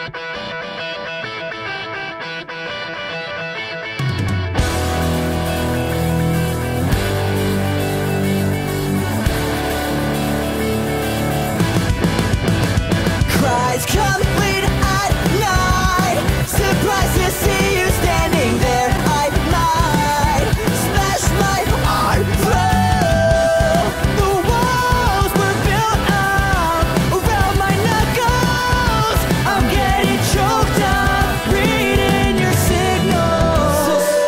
Cries come late at night, surprised to see you standing there. I might smash my heart through. The walls were built up around my knuckles. I'm getting choked up, reading your signals.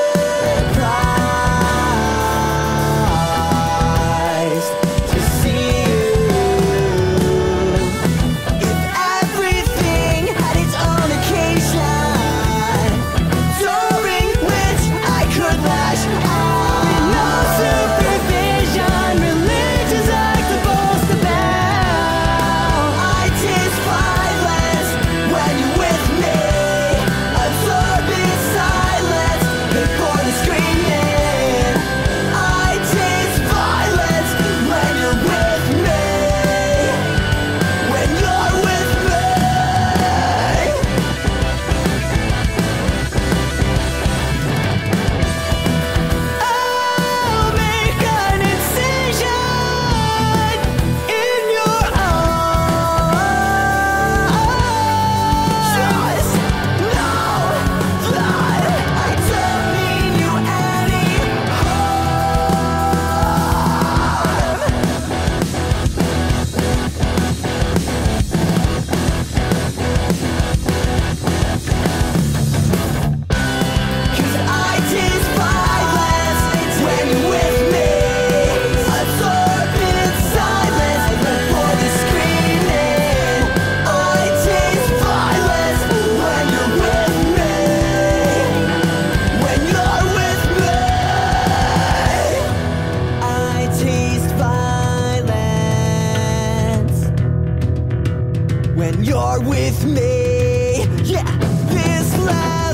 Surprised to see you. Everything had its own occasion, during which I could lash out. With no supervision, religion's act to boast about. I taste violence when you're with me, absorb in silence before the screaming. I taste violence when you're with me, when you're with me. I'll make an incision in your eyes. Just know that I don't mean you any harm. 'Cause I taste violence when you're with me, absorb in silence before the screaming. I taste violence when you're with me, when you're with me. I taste violence when you're with me. Yeah, this loud.